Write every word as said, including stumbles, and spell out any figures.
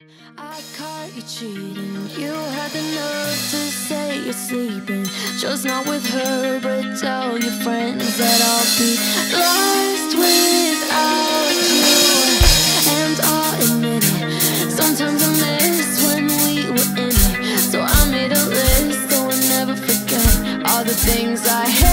I caught you cheating. You had the nerve to say you're sleeping, just not with her, but tell your friends that I'll be lost without you. And I'll admit it, sometimes I miss when we were in it. So I made a list so I never forget all the things I hate.